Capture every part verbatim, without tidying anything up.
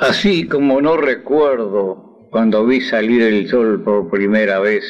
Así como no recuerdo cuando vi salir el sol por primera vez,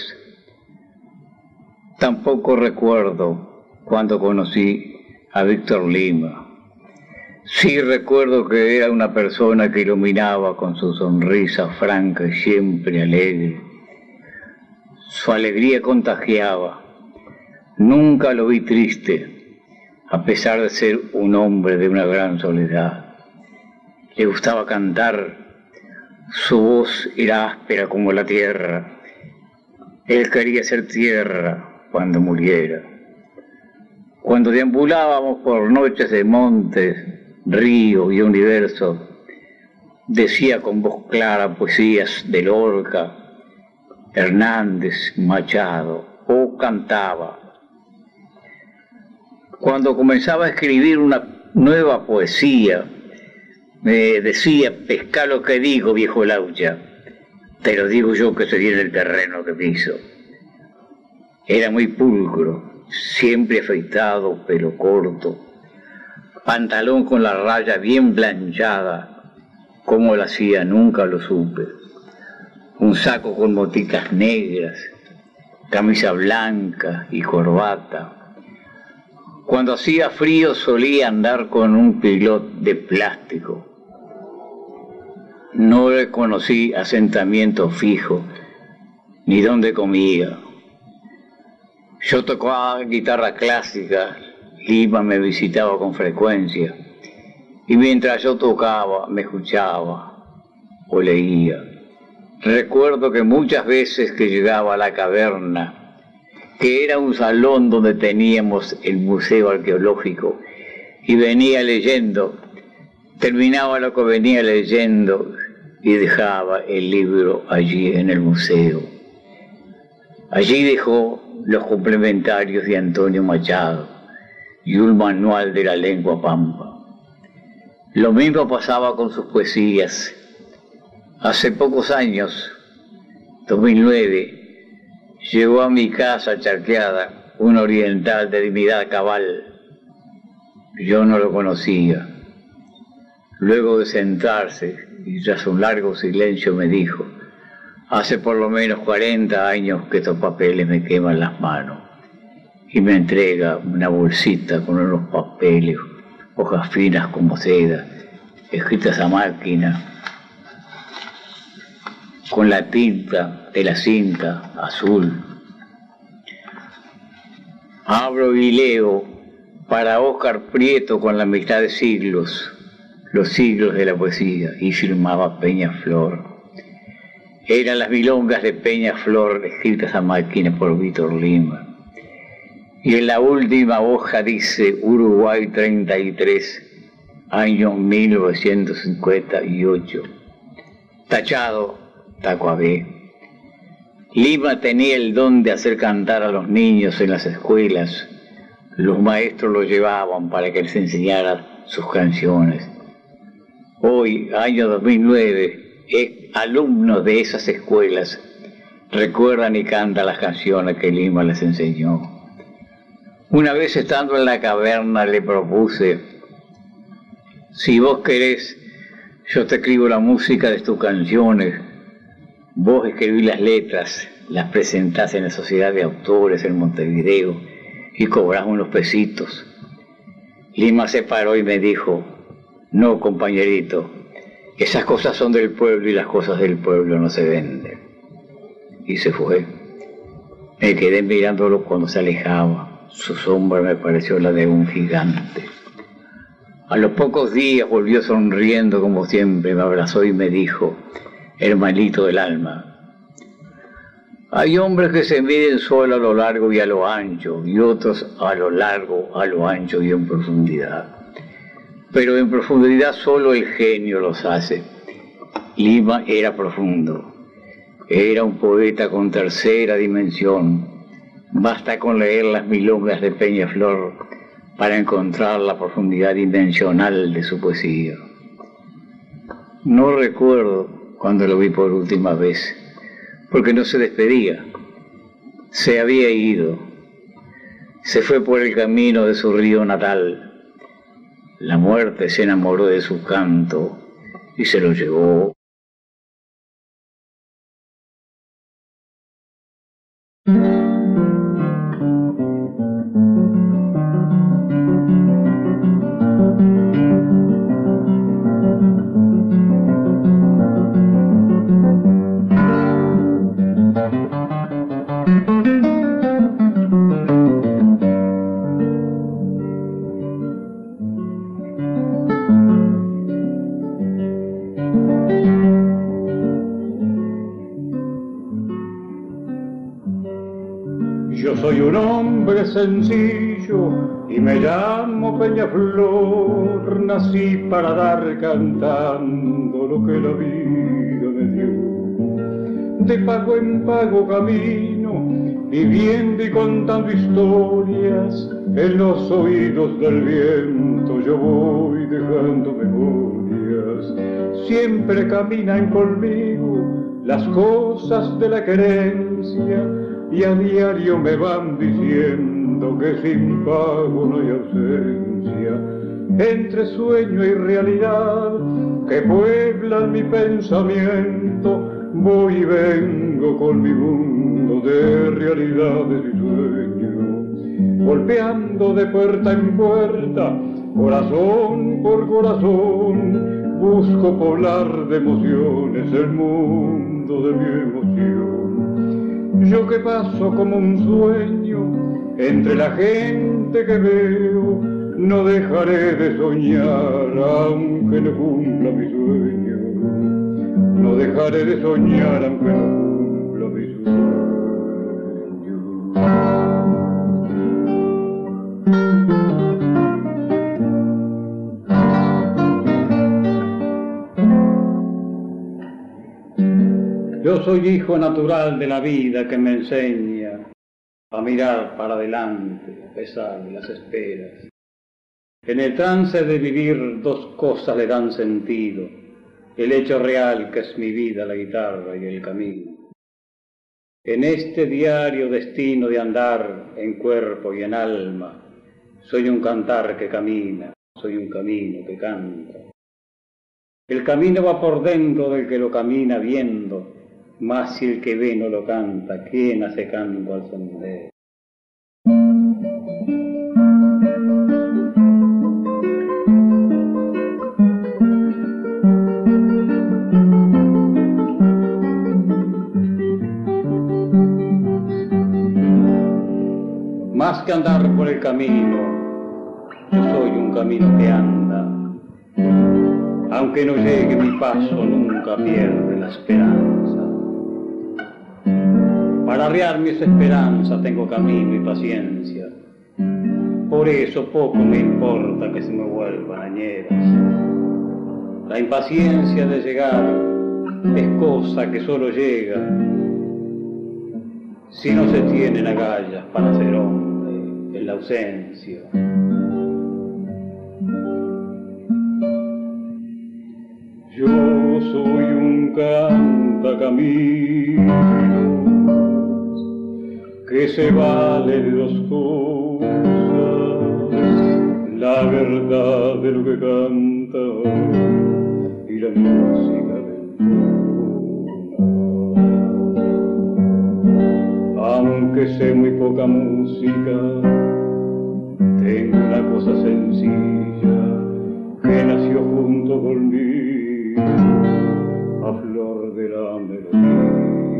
tampoco recuerdo cuando conocí a Víctor Lima. Sí recuerdo que era una persona que iluminaba con su sonrisa franca y siempre alegre. Su alegría contagiaba. Nunca lo vi triste, a pesar de ser un hombre de una gran soledad. Le gustaba cantar, su voz era áspera como la tierra. Él quería ser tierra cuando muriera. Cuando deambulábamos por noches de montes, río y universo, decía con voz clara poesías de Lorca, Hernández, Machado, o cantaba. Cuando comenzaba a escribir una nueva poesía, me decía: pesca lo que digo, viejo Laucha, te lo digo yo que estoy en el terreno que piso. Era muy pulcro, siempre afeitado, pelo corto, pantalón con la raya bien planchada, cómo lo hacía nunca lo supe, un saco con motitas negras, camisa blanca y corbata. Cuando hacía frío solía andar con un pilot de plástico. No le conocí asentamiento fijo, ni dónde comía. Yo tocaba guitarra clásica, Lima me visitaba con frecuencia, y mientras yo tocaba me escuchaba o leía. Recuerdo que muchas veces que llegaba a la caverna, que era un salón donde teníamos el museo arqueológico, y venía leyendo, terminaba lo que venía leyendo y dejaba el libro allí en el museo. Allí dejó los complementarios de Antonio Machado y un manual de la lengua pampa. Lo mismo pasaba con sus poesías. Hace pocos años, dos mil nueve, llegó a mi casa charqueada un oriental de dignidad cabal. Yo no lo conocía. Luego de sentarse y tras un largo silencio me dijo: hace por lo menos cuarenta años que estos papeles me queman las manos. Y me entrega una bolsita con unos papeles, hojas finas como seda, escritas a máquina, con la tinta de la cinta azul. Abro y leo: para Óscar Prieto, con la amistad de siglos, los siglos de la poesía, y firmaba Peñaflor. Eran las milongas de Peñaflor escritas a máquina por Víctor Lima. Y en la última hoja dice Uruguay treinta y tres, año mil novecientos cincuenta y ocho. Tachado, Tacuabé. Lima tenía el don de hacer cantar a los niños en las escuelas. Los maestros lo llevaban para que les enseñara sus canciones. Hoy, año dos mil nueve, alumnos de esas escuelas recuerdan y cantan las canciones que Lima les enseñó. Una vez estando en la caverna le propuse: si vos querés, yo te escribo la música de tus canciones, vos escribís las letras, las presentás en la Sociedad de Autores en Montevideo y cobrás unos pesitos. Lima se paró y me dijo: no, compañerito, esas cosas son del pueblo y las cosas del pueblo no se venden. Y se fue. Me quedé mirándolo cuando se alejaba. Su sombra me pareció la de un gigante. A los pocos días volvió sonriendo como siempre, me abrazó y me dijo: hermanito del alma, hay hombres que se miden solo a lo largo y a lo ancho, y otros a lo largo, a lo ancho y en profundidad. Pero en profundidad solo el genio los hace. Lima era profundo. Era un poeta con tercera dimensión. Basta con leer las milongas de Peñaflor para encontrar la profundidad dimensional de su poesía. No recuerdo cuando lo vi por última vez, porque no se despedía. Se había ido. Se fue por el camino de su río natal. La muerte se enamoró de su canto y se lo llevó. Yo soy un hombre sencillo y me llamo Peñaflor, nací para dar cantando lo que la vida me dio. De pago en pago camino, viviendo y contando historias, en los oídos del viento yo voy dejando memorias. Siempre caminan conmigo las cosas de la querencia, y a diario me van diciendo que sin pago no hay ausencia. Entre sueño y realidad que pueblan mi pensamiento, voy y vengo con mi mundo de realidades y sueños. Golpeando de puerta en puerta, corazón por corazón, busco poblar de emociones el mundo de mi emoción. Yo que paso como un sueño entre la gente que veo, no dejaré de soñar aunque no cumpla mi sueño. No dejaré de soñar aunque no cumpla mi sueño. Yo soy hijo natural de la vida que me enseña a mirar para adelante a pesar de las esperas. En el trance de vivir dos cosas le dan sentido: el hecho real que es mi vida, la guitarra y el camino. En este diario destino de andar en cuerpo y en alma, soy un cantar que camina, soy un camino que canta. El camino va por dentro del que lo camina viendo, mas si el que ve no lo canta, ¿quién hace canto al sendero? Más que andar por el camino, yo soy un camino que anda. Aunque no llegue mi paso, nunca pierde la esperanza. Para arriar mis esperanzas tengo camino y paciencia. Por eso poco me importa que se me vuelvan añeras. La impaciencia de llegar es cosa que solo llega si no se tienen agallas para ser hombre en la ausencia. Yo soy un cantacaminos que se valen los cosas, la verdad de lo que canta y la música del mundo. Aunque sé muy poca música, tengo una cosa sencilla que nació junto conmigo, a flor de la melodía.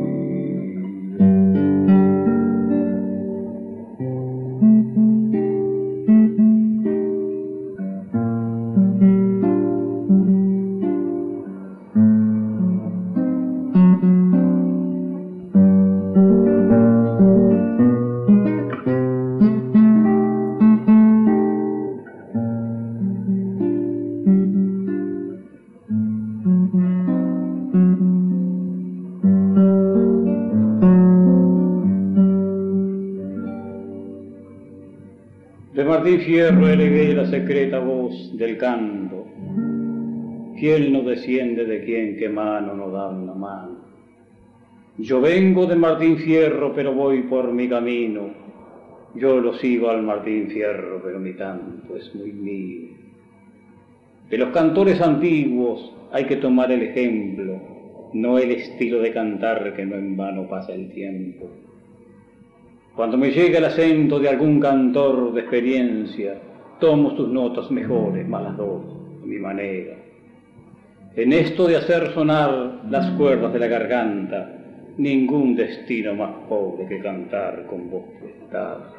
De Martín Fierro elegué la secreta voz del canto. ¿Quién no desciende de quien que mano no da una mano? Yo vengo de Martín Fierro, pero voy por mi camino. Yo lo sigo al Martín Fierro, pero mi canto es muy mío. De los cantores antiguos hay que tomar el ejemplo, no el estilo de cantar que no en vano pasa el tiempo. Cuando me llega el acento de algún cantor de experiencia, tomo sus notas mejores, más las dos, a mi manera. En esto de hacer sonar las cuerdas de la garganta, ningún destino más pobre que cantar con voz prestada.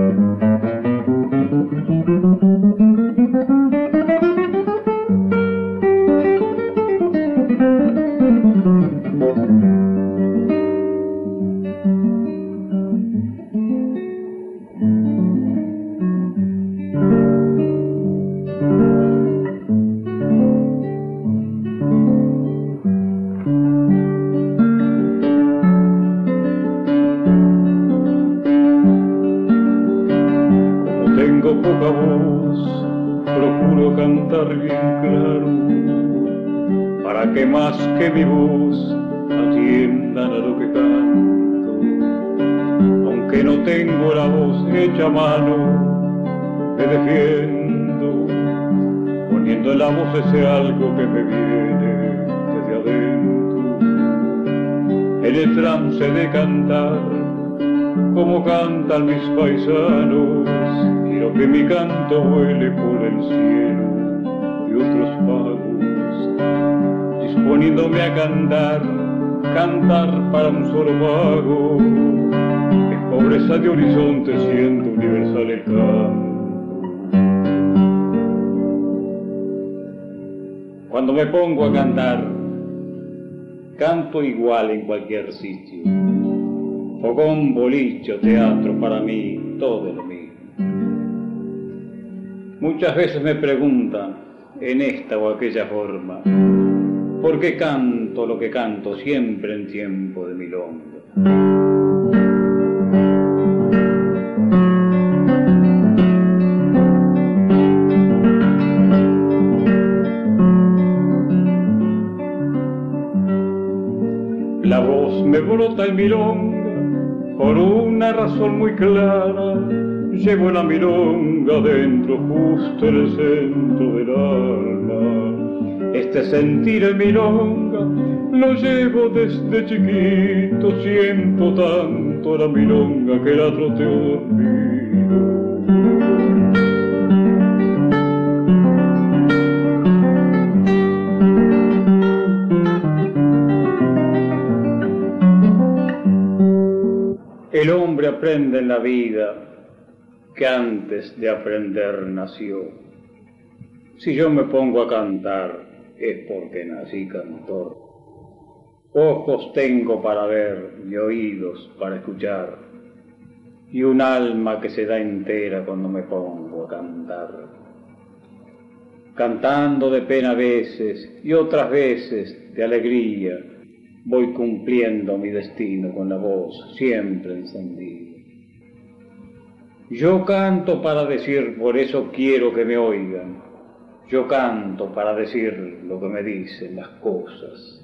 Que mi voz atiendan a lo que canto, aunque no tengo la voz hecha a mano, me defiendo, poniendo en la voz ese algo que me viene desde adentro, en el trance de cantar, como cantan mis paisanos, quiero que mi canto vuele por el cielo de otros pagos, poniéndome a cantar, cantar para un solo pago, es pobreza de horizonte siendo universal el canto. Cuando me pongo a cantar, canto igual en cualquier sitio, fogón, bolicho, teatro, para mí todo es lo mismo. Muchas veces me preguntan, en esta o aquella forma, ¿por qué canto lo que canto siempre en tiempo de milonga? La voz me brota en milonga por una razón muy clara. Llevo la milonga dentro, justo en el centro del alma. Este sentir en milonga lo llevo desde chiquito, siento tanto la milonga que la troteo dormido. El hombre aprende en la vida que antes de aprender nació. Si yo me pongo a cantar, es porque nací cantor. Ojos tengo para ver y oídos para escuchar, y un alma que se da entera cuando me pongo a cantar. Cantando de pena a veces y otras veces de alegría, voy cumpliendo mi destino con la voz siempre encendida. Yo canto para decir, por eso quiero que me oigan. Yo canto para decir lo que me dicen las cosas.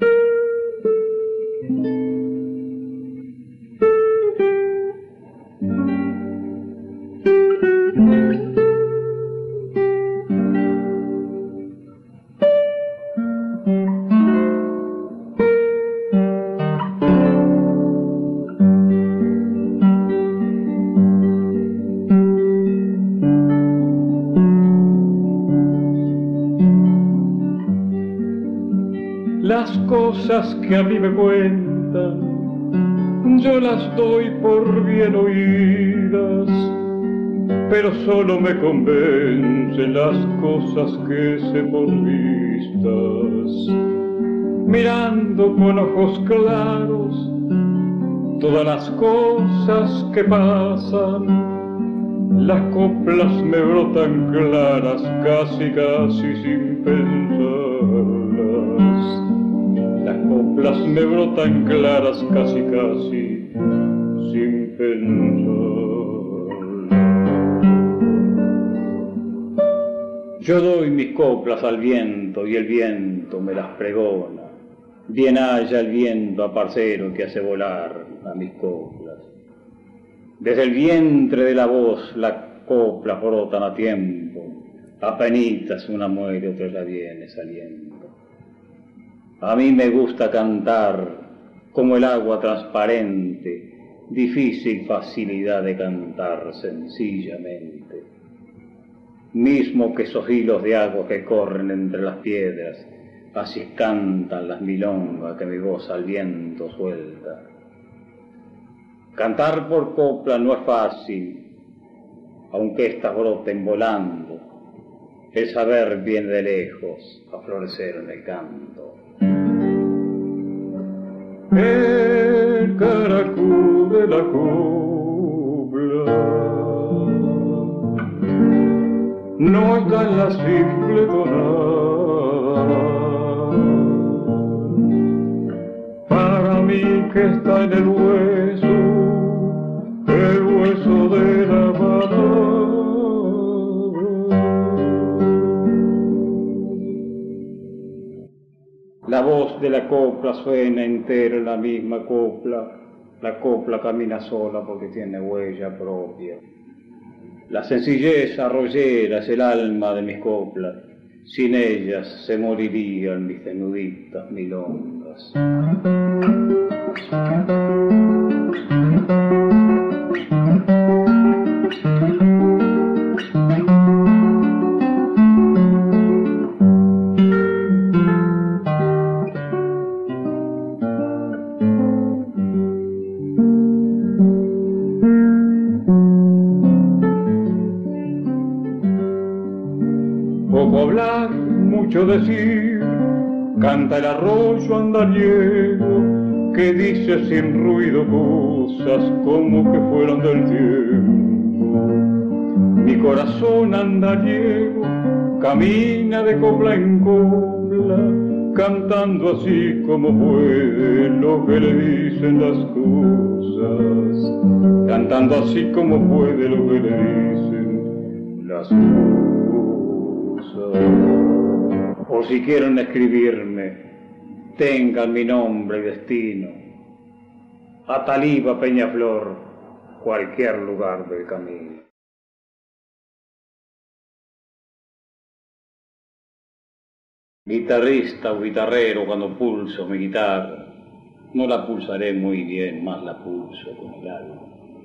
Las cosas que a mí me cuentan, yo las doy por bien oídas, pero solo me convencen las cosas que sé por vistas. Mirando con ojos claros todas las cosas que pasan, las coplas me brotan claras, casi casi sin pensarlas. Las coplas me brotan claras, casi casi sin pensar. Yo doy mis coplas al viento y el viento me las pregona. Bien haya el viento a parcero que hace volar a mis coplas. Desde el vientre de la voz las coplas brotan a tiempo, Apenitas una muere, otra ya viene saliendo. A mí me gusta cantar como el agua transparente, difícil facilidad de cantar sencillamente. Mismo que esos hilos de agua que corren entre las piedras, así cantan las milongas que mi voz al viento suelta. Cantar por copla no es fácil, aunque éstas broten volando. El saber viene de lejos a florecer en el canto. El caracú de la copla no está en la simple tonada, para mí que está en el hueso, el hueso de la mano. La voz de la copla suena entera en la misma copla. La copla camina sola porque tiene huella propia. La sencillez arroyera es el alma de mis coplas. Sin ellas se morirían mis desnuditas milongas. Poco hablar, mucho decir, canta el arroyo andariego, que dice sin ruido cosas como que fueran del tiempo. Mi corazón andariego camina de copla en copla, cantando así como puede lo que le dicen las cosas, cantando así como puede lo que le dicen las cosas. O si quieren escribirme, tengan mi nombre y destino. Ataliba Peñaflor, cualquier lugar del camino. Guitarrista o guitarrero, cuando pulso mi guitarra, no la pulsaré muy bien, más la pulso con el alma.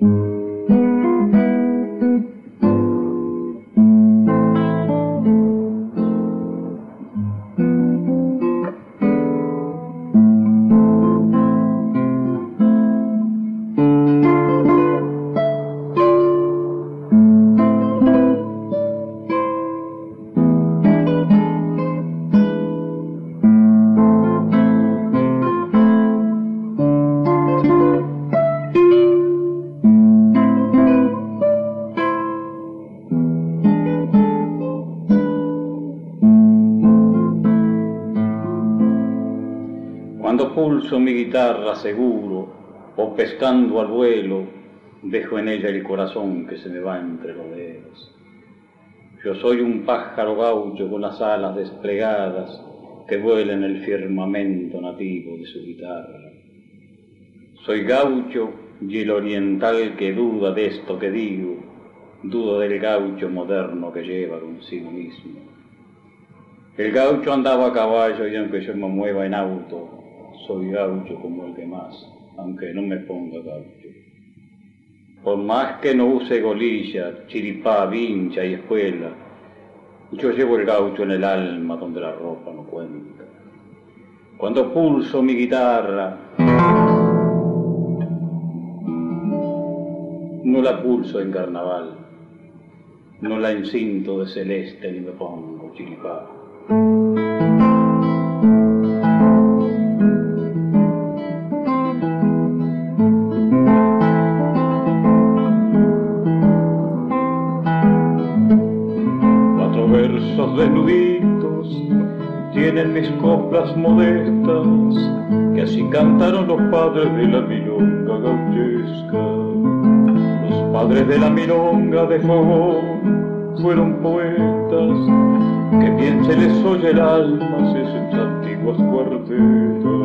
Cuando pulso mi guitarra seguro, o pescando al vuelo, dejo en ella el corazón que se me va entre los dedos. Yo soy un pájaro gaucho con las alas desplegadas que vuela en el firmamento nativo de su guitarra. Soy gaucho y el oriental que duda de esto que digo, dudo del gaucho moderno que lleva consigo mismo. El gaucho andaba a caballo y aunque yo me mueva en auto, soy gaucho como el demás, aunque no me ponga gaucho. Por más que no use golilla, chiripá, vincha y espuela, yo llevo el gaucho en el alma donde la ropa no cuenta. Cuando pulso mi guitarra, no la pulso en carnaval, no la encinto de celeste ni me pongo chiripá. Versos desnuditos tienen mis coplas modestas, que así cantaron los padres de la milonga gauchesca. Los padres de la milonga de fogón fueron poetas, que bien se les oye el alma si es en sus antiguas cuartetas.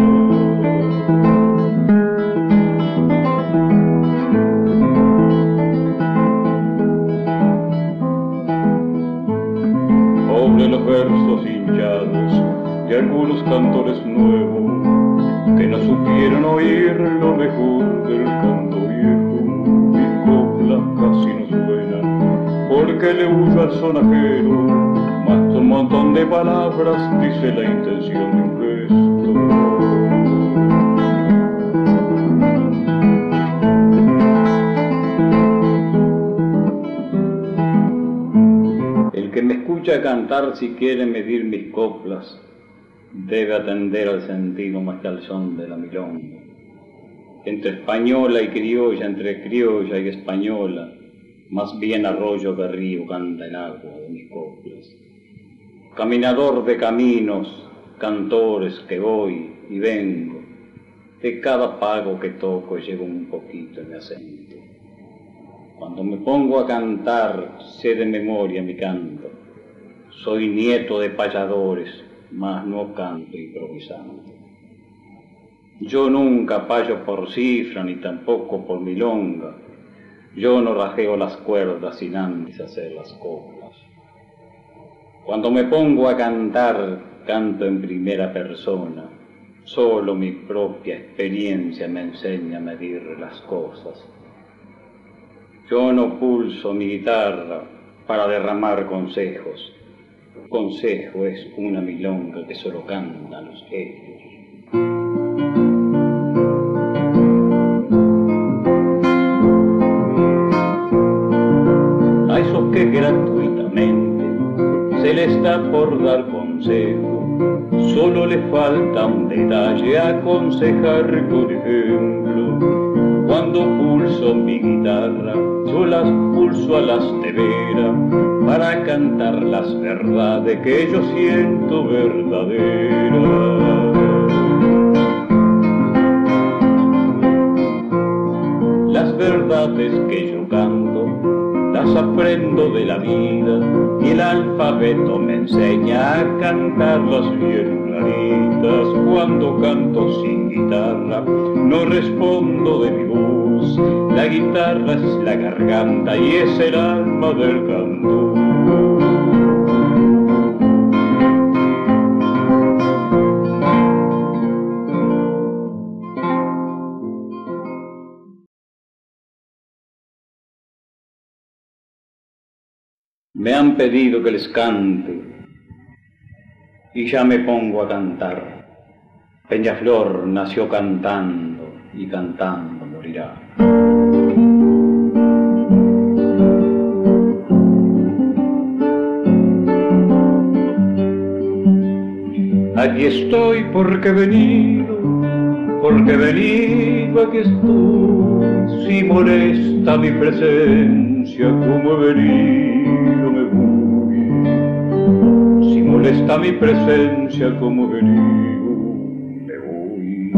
nuevo, que no supieron oír lo mejor del canto viejo. Mis coplas casi no suenan, porque le huyo al sonajero, más un montón de palabras dice la intención de un gesto. El que me escucha cantar, si quiere medir mis coplas, debe atender al sentido más que al son de la milonga. Entre española y criolla, entre criolla y española, más bien arroyo que río canta el agua de mis coplas. Caminador de caminos, cantores que voy y vengo, de cada pago que toco llevo un poquito en mi acento. Cuando me pongo a cantar, sé de memoria mi canto. Soy nieto de payadores, mas no canto improvisando. Yo nunca payo por cifra, ni tampoco por milonga. Yo no rajeo las cuerdas sin antes hacer las coplas. Cuando me pongo a cantar, canto en primera persona. Solo mi propia experiencia me enseña a medir las cosas. Yo no pulso mi guitarra para derramar consejos. Consejo es una milonga que solo cantan los ebrios. A esos que gratuitamente se les da por dar consejo, solo le falta un detalle: aconsejar, por ejemplo. Cuando pulso mi guitarra, yo las pulso a las de vera, para cantar las verdades que yo siento verdaderas. Las verdades que yo canto, las aprendo de la vida, y el alfabeto me enseña a cantarlas bien claritas. Cuando canto sin guitarra, no respondo de mi voz. La guitarra es la garganta y es el alma del canto. Me han pedido que les cante y ya me pongo a cantar. Peñaflor nació cantando y cantando morirá. Aquí estoy porque he venido, porque he venido, aquí estoy. Si molesta mi presencia, como he venido me voy. Si molesta mi presencia, como he venido me voy.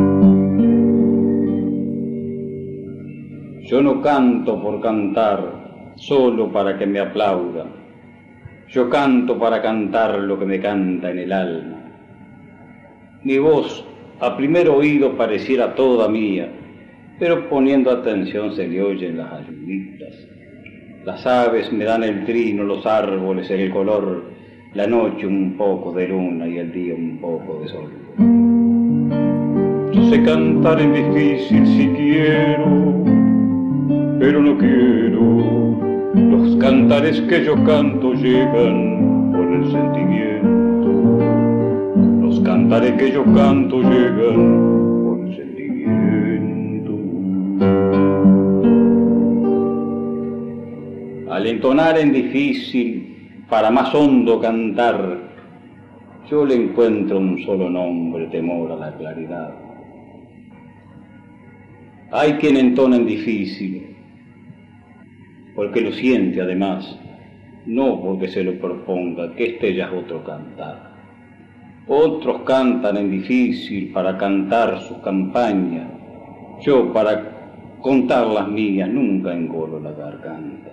Yo no canto por cantar, solo para que me aplaudan. Yo canto para cantar lo que me canta en el alma. Mi voz a primer oído pareciera toda mía, pero poniendo atención se le oyen las ayuditas. Las aves me dan el trino, los árboles el color, la noche un poco de luna y el día un poco de sol. Yo sé cantar en difícil si quiero, pero no quiero. Los cantares que yo canto llegan por el sentimiento. Los cantares que yo canto llegan por el sentimiento. Al entonar en difícil, para más hondo cantar, yo le encuentro un solo nombre: temor a la claridad. Hay quien entona en difícil, porque lo siente además, no porque se lo proponga, que este ya es otro cantar. Otros cantan en difícil para cantar sus campañas. Yo, para contar las mías, nunca engolo la garganta.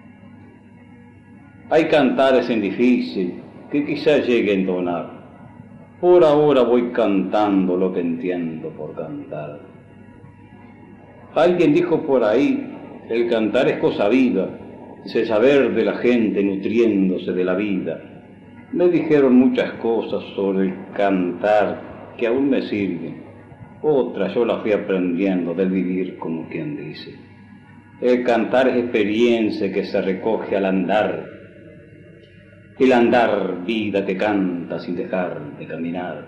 Hay cantares en difícil que quizás llegue a entonar. Por ahora voy cantando lo que entiendo por cantar. Alguien dijo por ahí: el cantar es cosa viva, es el saber de la gente nutriéndose de la vida. Me dijeron muchas cosas sobre el cantar que aún me sirven. Otras yo las fui aprendiendo del vivir, como quien dice. El cantar es experiencia que se recoge al andar. El andar, vida que canta sin dejar de caminar.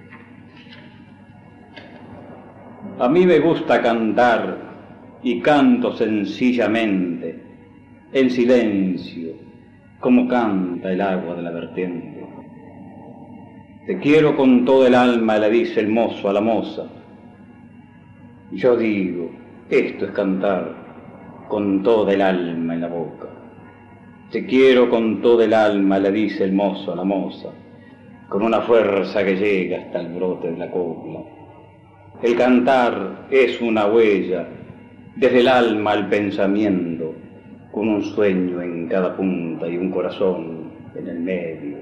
A mí me gusta cantar y canto sencillamente, en silencio, como canta el agua de la vertiente. Te quiero con todo el alma, le dice el mozo a la moza. Yo digo, esto es cantar con toda el alma en la boca. Te quiero con todo el alma, le dice el mozo a la moza, con una fuerza que llega hasta el brote de la copla. El cantar es una huella, desde el alma al pensamiento, con un sueño en cada punta y un corazón en el medio.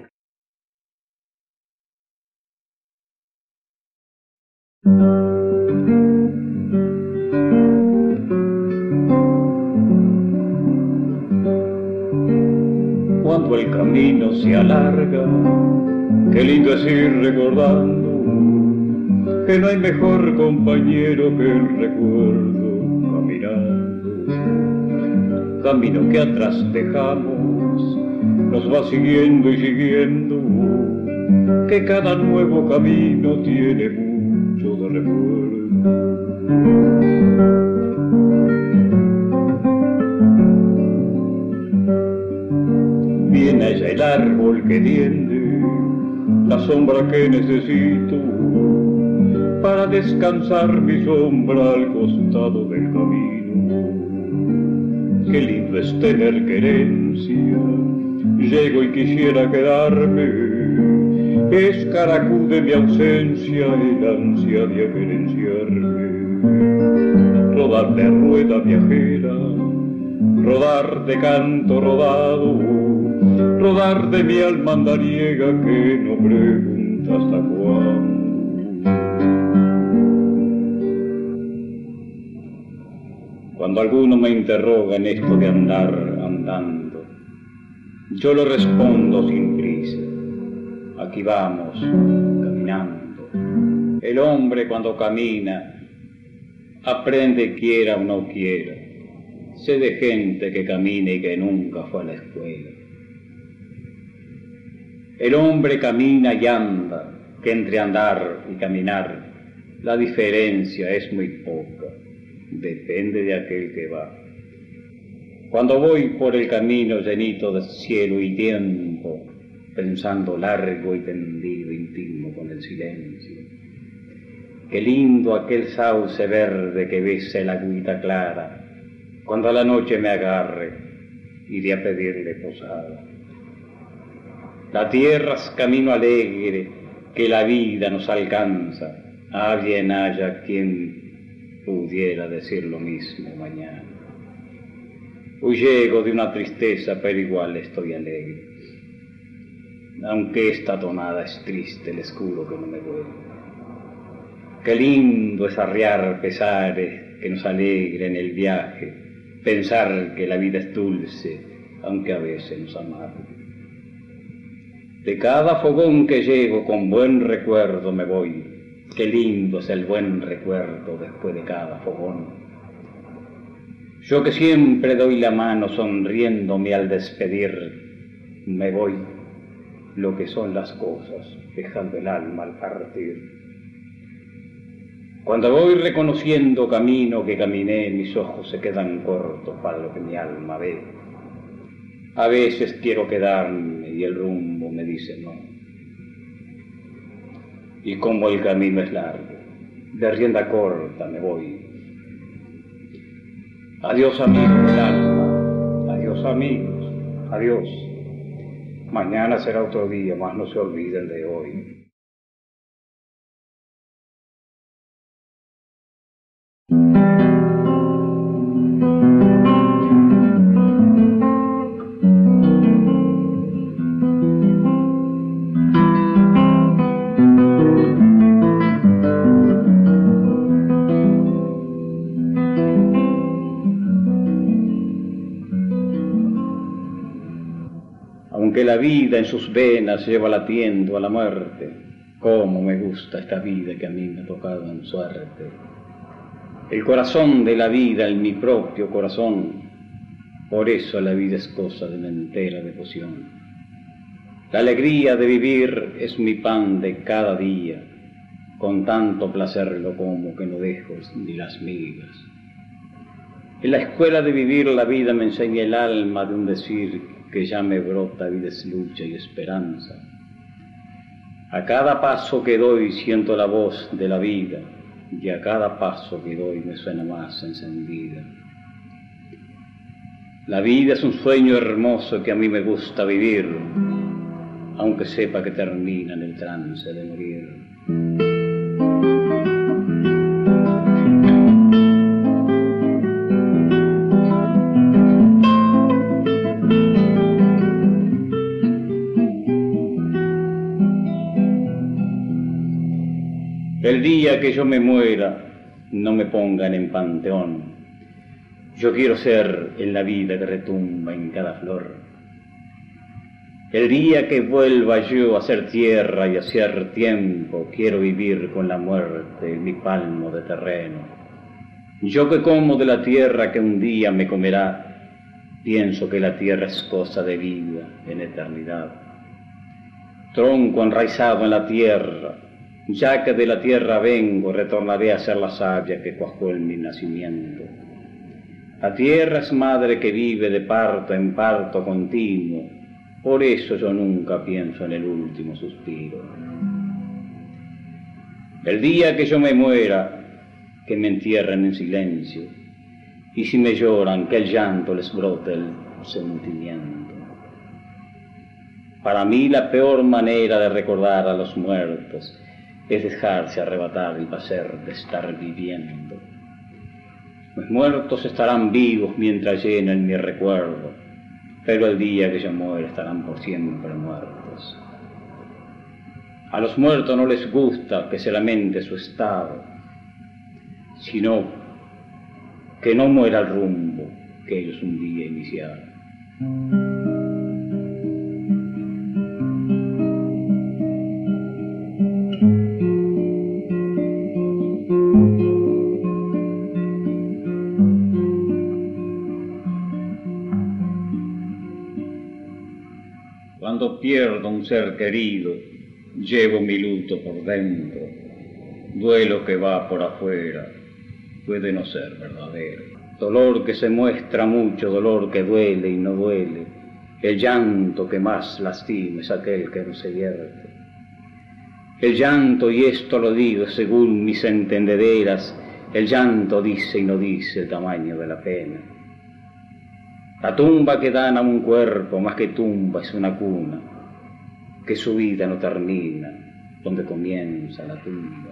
Cuando el camino se alarga, qué lindo es ir recordando que no hay mejor compañero que el recuerdo caminando. Camino que atrás dejamos nos va siguiendo y siguiendo, que cada nuevo camino tiene mucho de recuerdo. Viene allá el árbol que tiende la sombra que necesito para descansar mi sombra al costado del camino. Qué lindo es tener querencia, llego y quisiera quedarme, es caracú de mi ausencia el ansia de aquerenciarme. Rodar de rueda viajera, rodar de canto rodado, rodar de mi alma andariega que no pregunta hasta cuándo. Cuando alguno me interroga en esto de andar andando, yo le respondo sin prisa, aquí vamos, caminando. El hombre cuando camina, aprende quiera o no quiera. Sé de gente que camina y que nunca fue a la escuela. El hombre camina y anda, que entre andar y caminar, la diferencia es muy poca. Depende de aquel que va. Cuando voy por el camino llenito de cielo y tiempo, pensando largo y tendido, íntimo con el silencio. Qué lindo aquel sauce verde que besa el agüita clara, cuando a la noche me agarre, iré a pedirle posada. La tierra es camino alegre que la vida nos alcanza, ah, bien haya quien pudiera decir lo mismo mañana. Hoy llego de una tristeza, pero igual estoy alegre. Aunque esta tonada es triste, les juro que no me duele. Qué lindo es arriar pesares que nos alegren el viaje, pensar que la vida es dulce, aunque a veces nos amargue. De cada fogón que llego con buen recuerdo me voy. Qué lindo es el buen recuerdo después de cada fogón. Yo que siempre doy la mano sonriéndome al despedir, me voy, lo que son las cosas, dejando el alma al partir. Cuando voy reconociendo camino que caminé, mis ojos se quedan cortos para lo que mi alma ve. A veces quiero quedarme y el rumbo me dice no. Y como el camino es largo, de rienda corta me voy. Adiós amigos del alma, adiós amigos, adiós. Mañana será otro día, mas no se olviden de hoy. Aunque la vida en sus venas lleva latiendo a la muerte, Cómo me gusta esta vida que a mí me ha tocado en suerte. El corazón de la vida en mi propio corazón, por eso la vida es cosa de una entera devoción. La alegría de vivir es mi pan de cada día, con tanto placer lo como que no dejo ni las migas. En la escuela de vivir la vida me enseña el alma de un decir que ya me brota vida es lucha y esperanza. A cada paso que doy siento la voz de la vida y a cada paso que doy me suena más encendida. La vida es un sueño hermoso que a mí me gusta vivir, aunque sepa que termina en el trance de morir. El día que yo me muera, no me pongan en panteón. Yo quiero ser en la vida que retumba en cada flor. El día que vuelva yo a ser tierra y a ser tiempo, quiero vivir con la muerte en mi palmo de terreno. Yo que como de la tierra que un día me comerá, pienso que la tierra es cosa de vida en eternidad. Tronco enraizado en la tierra, ya que de la tierra vengo, retornaré a ser la savia que cuajó en mi nacimiento. La tierra es madre que vive de parto en parto continuo, por eso yo nunca pienso en el último suspiro. El día que yo me muera, que me entierren en silencio, y si me lloran, que el llanto les brote el sentimiento. Para mí la peor manera de recordar a los muertos es dejarse arrebatar el placer de estar viviendo. Los muertos estarán vivos mientras llenen mi recuerdo, pero el día que yo muera estarán por siempre muertos. A los muertos no les gusta que se lamente su estado, sino que no muera el rumbo que ellos un día iniciaron. Cuando pierdo un ser querido, llevo mi luto por dentro. Duelo que va por afuera puede no ser verdadero. Dolor que se muestra mucho, dolor que duele y no duele. El llanto que más lastima es aquel que no se vierte. El llanto, y esto lo digo según mis entendederas, el llanto dice y no dice el tamaño de la pena. La tumba que dan a un cuerpo, más que tumba, es una cuna, que su vida no termina, donde comienza la tumba.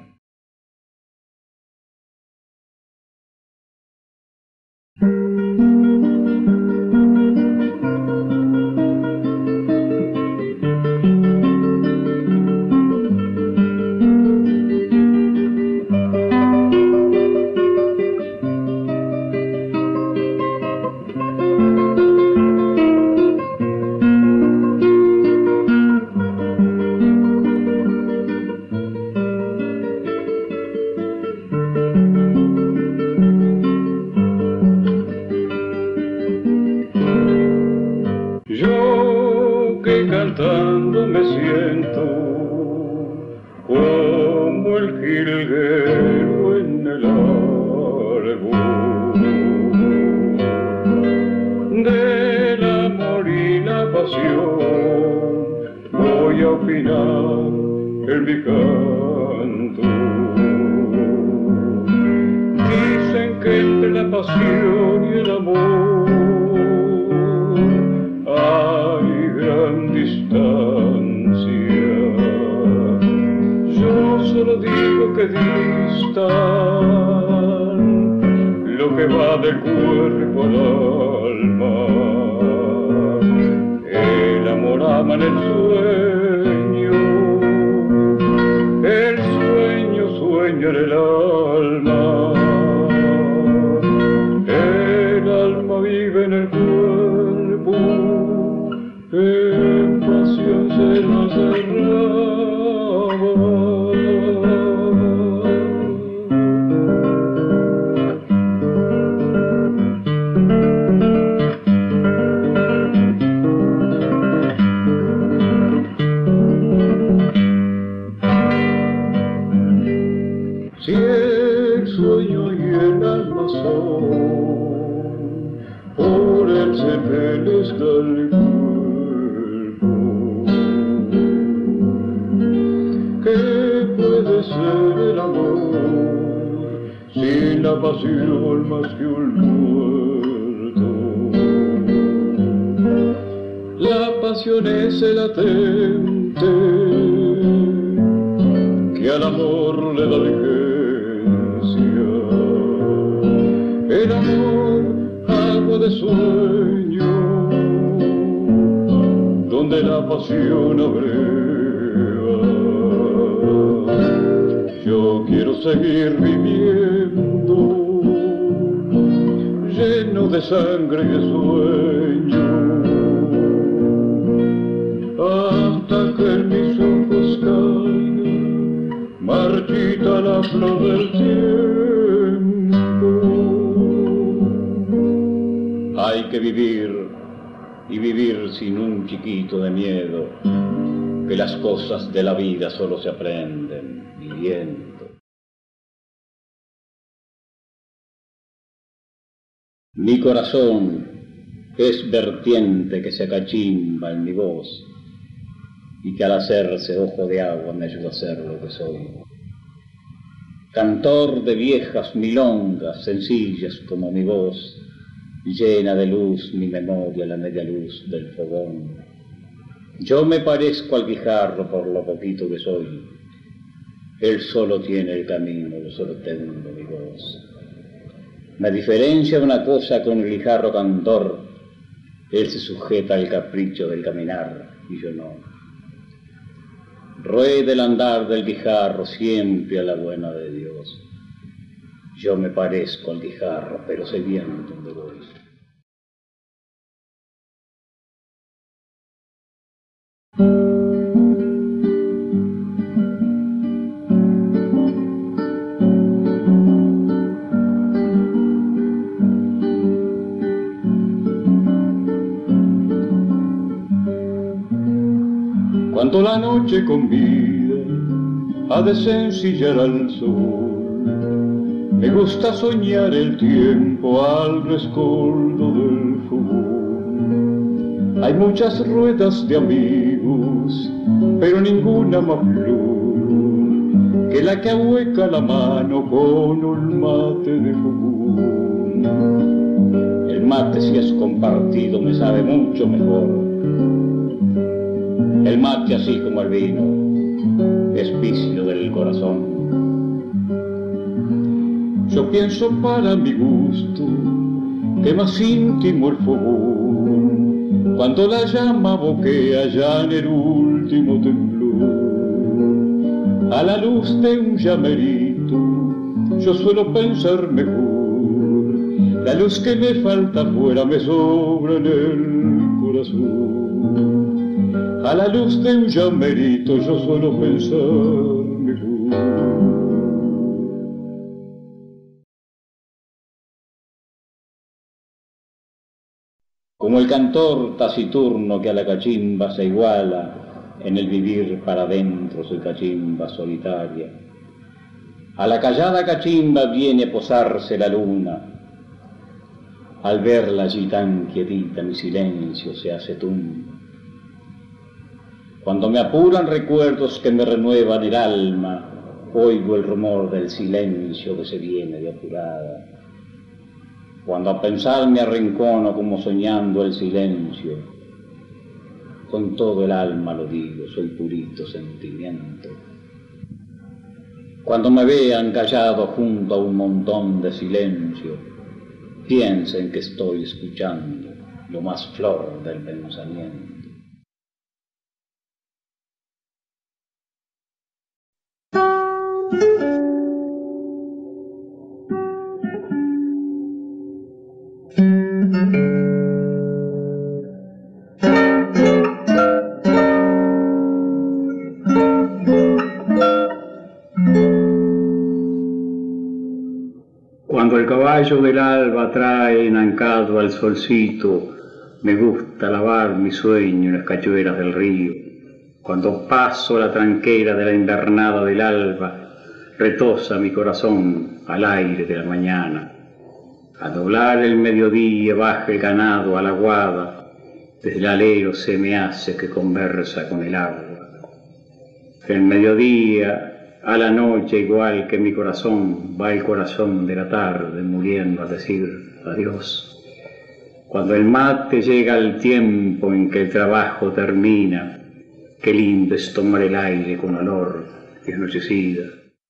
En pasión se nos derrama. Si el sueño y el alma son por el cepelés del cuerpo, ¿qué puede ser el amor sin la pasión más que un muerto? La pasión es el latente que al amor le da vigencia. El amor, agua de sueño, donde la pasión abreva. Yo quiero seguir viviendo, lleno de sangre y de sueño, hasta que en mis ojos caiga marchita la flor del tiempo. Hay que vivir, y vivir sin un chiquito de miedo, que las cosas de la vida solo se aprenden viviendo. Mi corazón es vertiente que se acachimba en mi voz, y que al hacerse ojo de agua me ayuda a ser lo que soy. Cantor de viejas milongas sencillas como mi voz, llena de luz mi memoria la media luz del fogón. Yo me parezco al guijarro por lo poquito que soy, él solo tiene el camino, yo solo tengo mi voz. Me diferencia una cosa con el guijarro cantor, él se sujeta al capricho del caminar y yo no. Rueda el andar del guijarro siempre a la buena de Dios. Yo me parezco al guijarro, pero sé bien dónde voy. Cuando la noche convida a desencillar al sol, me gusta soñar el tiempo al rescoldo del fogón. Hay muchas ruedas de amigos, pero ninguna más flor que la que ahueca la mano con un mate de fogón. El mate, si es compartido, me sabe mucho mejor. El mate, así como el vino, es vicio del corazón. Yo pienso para mi gusto que más íntimo el fogón, cuando la llama boquea ya en el último temblor. A la luz de un llamerito yo suelo pensar mejor, la luz que me falta fuera me sobra en el corazón. A la luz de un llamerito yo suelo pensar mejor. Como el cantor taciturno que a la cachimba se iguala, en el vivir para adentro soy cachimba solitaria. A la callada cachimba viene a posarse la luna. Al verla allí tan quietita mi silencio se hace tumba. Cuando me apuran recuerdos que me renuevan el alma, oigo el rumor del silencio que se viene de apurada. Cuando a pensar me arrincono como soñando el silencio, con todo el alma lo digo, soy purito sentimiento. Cuando me vean callado junto a un montón de silencio, piensen que estoy escuchando lo más flor del pensamiento. Cuando el caballo del alba trae enancado al solcito, me gusta lavar mi sueño en las cachueras del río. Cuando paso la tranquera de la invernada del alba, retosa mi corazón al aire de la mañana. A doblar el mediodía baja el ganado a la guada, desde el alero se me hace que conversa con el agua. El mediodía a la noche, igual que mi corazón, va el corazón de la tarde muriendo a decir adiós. Cuando el mate llega al tiempo en que el trabajo termina, qué lindo es tomar el aire con olor de anochecida.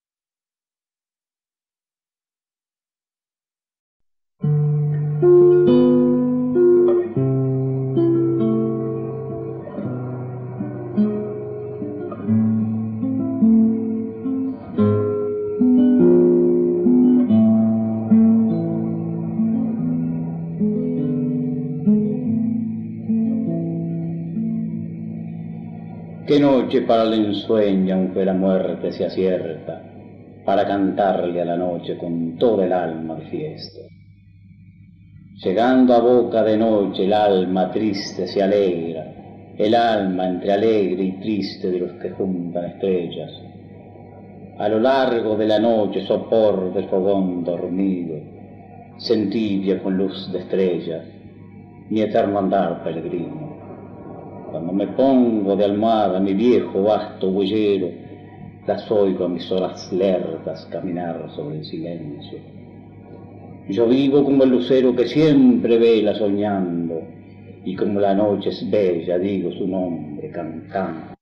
Qué noche para el ensueño, aunque la muerte se acierta, para cantarle a la noche con toda el alma de fiesta. Llegando a boca de noche el alma triste se alegra, el alma entre alegre y triste de los que juntan estrellas. A lo largo de la noche sopor del fogón dormido, se entibia con luz de estrellas, mi eterno andar peregrino. Cuando me pongo de almohada mi viejo vasto huellero, las oigo a mis horas lerdas caminar sobre el silencio. Yo vivo como el lucero que siempre vela soñando, y como la noche es bella digo su nombre cantando.